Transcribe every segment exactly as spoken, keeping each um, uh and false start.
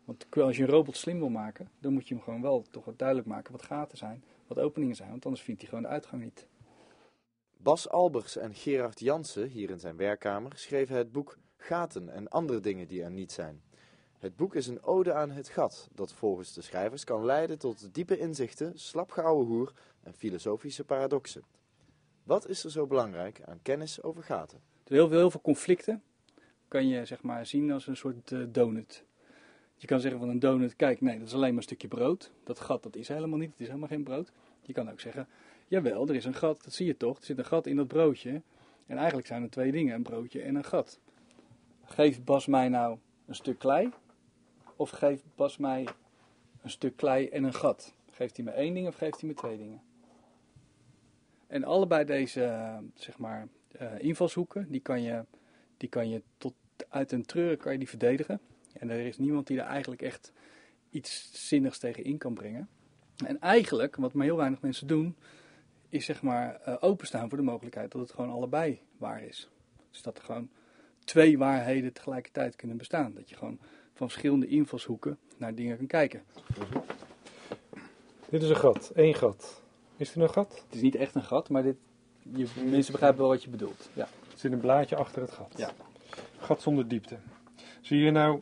Want als je een robot slim wil maken, dan moet je hem gewoon wel toch wat duidelijk maken wat gaten zijn, wat openingen zijn, want anders vindt hij gewoon de uitgang niet. Bas Albers en Gerard Jansen, hier in zijn werkkamer, schreven het boek Gaten en andere dingen die er niet zijn. Het boek is een ode aan het gat, dat volgens de schrijvers kan leiden tot diepe inzichten, slap geouwehoer en filosofische paradoxen. Wat is er zo belangrijk aan kennis over gaten? Heel veel, heel veel conflicten kan je zeg maar zien als een soort uh, donut. Je kan zeggen van een donut, kijk, nee, dat is alleen maar een stukje brood. Dat gat, dat is helemaal niet, het is helemaal geen brood. Je kan ook zeggen, jawel, er is een gat, dat zie je toch. Er zit een gat in dat broodje. En eigenlijk zijn er twee dingen, een broodje en een gat. Geeft Bas mij nou een stuk klei? Of geeft Bas mij een stuk klei en een gat? Geeft hij me één ding of geeft hij me twee dingen? En allebei deze, uh, zeg maar, uh, invalshoeken, die kan je, die kan je tot uit een treuren kan je die verdedigen. En er is niemand die er eigenlijk echt iets zinnigs tegen in kan brengen. En eigenlijk, wat maar heel weinig mensen doen, is zeg maar uh, openstaan voor de mogelijkheid dat het gewoon allebei waar is. Dus dat er gewoon twee waarheden tegelijkertijd kunnen bestaan. Dat je gewoon van verschillende invalshoeken naar dingen kan kijken. Dit is een gat, één gat. Is er een gat? Het is niet echt een gat, maar dit, je, mensen begrijpen wel wat je bedoelt. Ja. Er zit een blaadje achter het gat. Ja. Gat zonder diepte. Zie je nou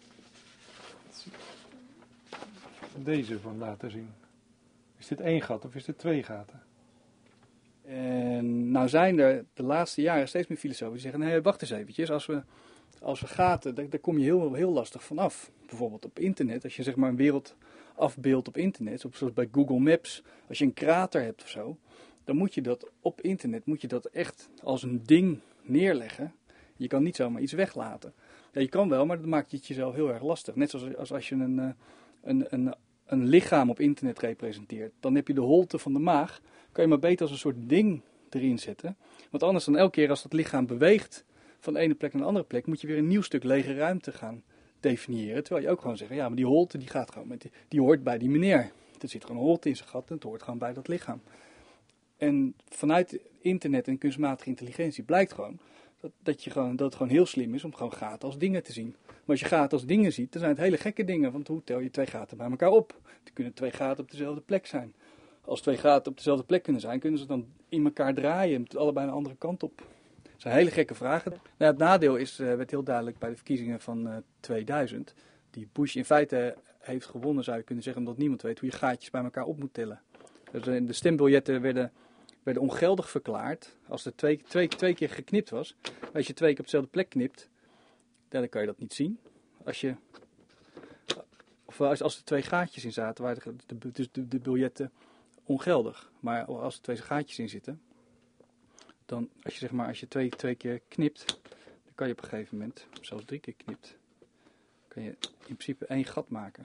deze van laten zien? Is dit één gat of is dit twee gaten? En nou zijn er de laatste jaren steeds meer filosofen die zeggen, nee, wacht eens eventjes, als we, als we gaten, daar, daar kom je heel, heel lastig vanaf. Bijvoorbeeld op internet, als je zeg maar een wereld afbeeldt op internet, zoals bij Google Maps, als je een krater hebt of zo, dan moet je dat op internet, moet je dat echt als een ding neerleggen. Je kan niet zomaar iets weglaten. Ja, je kan wel, maar dat maakt het jezelf heel erg lastig. Net zoals als, als je een, een, een, een lichaam op internet representeert, dan heb je de holte van de maag, kan je maar beter als een soort ding erin zetten. Want anders dan elke keer als dat lichaam beweegt van de ene plek naar de andere plek, moet je weer een nieuw stuk lege ruimte gaan definiëren. Terwijl je ook gewoon zegt, ja, maar die holte die gaat gewoon met die, die hoort bij die meneer. Er zit gewoon een holte in zijn gat en het hoort gewoon bij dat lichaam. En vanuit internet en kunstmatige intelligentie blijkt gewoon dat, dat, je gewoon dat het gewoon heel slim is om gewoon gaten als dingen te zien. Maar als je gaten als dingen ziet, dan zijn het hele gekke dingen. Want hoe tel je twee gaten bij elkaar op? Er kunnen twee gaten op dezelfde plek zijn. Als twee gaten op dezelfde plek kunnen zijn, kunnen ze dan in elkaar draaien, met allebei een andere kant op. Dat zijn hele gekke vragen. Nou, het nadeel is, uh, werd heel duidelijk bij de verkiezingen van uh, tweeduizend. Die Bush in feite heeft gewonnen, zou je kunnen zeggen, omdat niemand weet hoe je gaatjes bij elkaar op moet tellen. Dus uh, de stembiljetten werden, werden ongeldig verklaard als er twee, twee, twee keer geknipt was. Als je twee keer op dezelfde plek knipt, dan kan je dat niet zien. Als je, of als, als er twee gaatjes in zaten, waren de, de, de, de, de biljetten ongeldig. Maar als er twee gaatjes in zitten, dan als je zeg maar als je twee, twee keer knipt, dan kan je op een gegeven moment, zelfs drie keer knipt, kan je in principe één gat maken.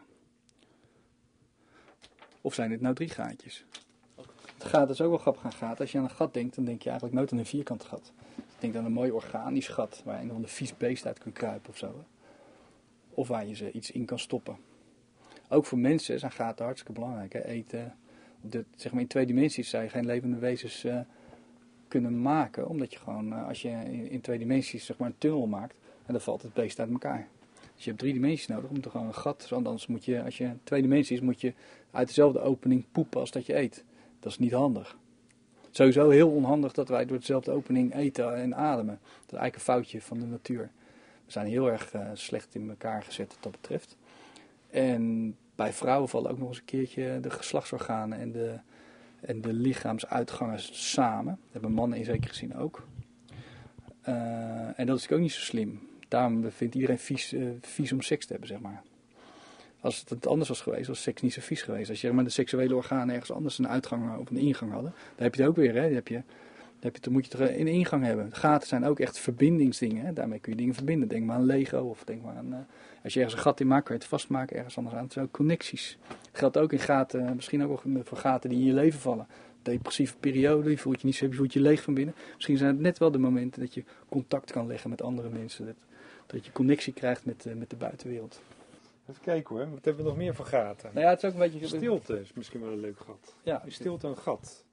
Of zijn dit nou drie gaatjes? Het gaat dus ook wel grappig aan gaten. Als je aan een gat denkt, dan denk je eigenlijk nooit aan een vierkant gat. Je denkt aan een mooi organisch gat, waar een of ander vies beest uit kan kruipen of zo. Hè? Of waar je ze iets in kan stoppen. Ook voor mensen zijn gaten hartstikke belangrijk. Hè? Eten. De, zeg maar in twee dimensies zou je geen levende wezens uh, kunnen maken. Omdat je gewoon, uh, als je in, in twee dimensies zeg maar een tunnel maakt, en dan valt het beest uit elkaar. Dus je hebt drie dimensies nodig om te gewoon een gat. Anders moet je, als je twee dimensies, moet je uit dezelfde opening poepen als dat je eet. Dat is niet handig. Sowieso heel onhandig dat wij door dezelfde opening eten en ademen. Dat is eigenlijk een foutje van de natuur. We zijn heel erg uh, slecht in elkaar gezet wat dat betreft. En bij vrouwen vallen ook nog eens een keertje de geslachtsorganen en de, en de lichaamsuitgangen samen. Dat hebben mannen in zekere zin ook. Uh, en dat is ook niet zo slim. Daarom vindt iedereen vies, uh, vies om seks te hebben, zeg maar. Als het anders was geweest, was seks niet zo vies geweest. Als je maar de seksuele organen ergens anders een uitgang of een ingang hadden, dan heb je het ook weer, hè. Dan, heb je, dan, heb je, dan moet je toch een ingang hebben. Gaten zijn ook echt verbindingsdingen, hè. Daarmee kun je dingen verbinden. Denk maar aan Lego of denk maar aan... Uh, als je ergens een gat in maakt, kan je het vastmaken ergens anders aan. Het zijn ook connecties. Dat geldt ook in gaten, misschien ook voor gaten die in je leven vallen. Depressieve periode, je voelt je niet zo, je voelt je leeg van binnen. Misschien zijn het net wel de momenten dat je contact kan leggen met andere mensen. Dat, dat je connectie krijgt met, uh, met de buitenwereld. Even kijken hoor, wat hebben we nog meer voor gaten? Nou ja, het is ook een beetje... Stilte is misschien wel een leuk gat. Ja, is stilte een gat?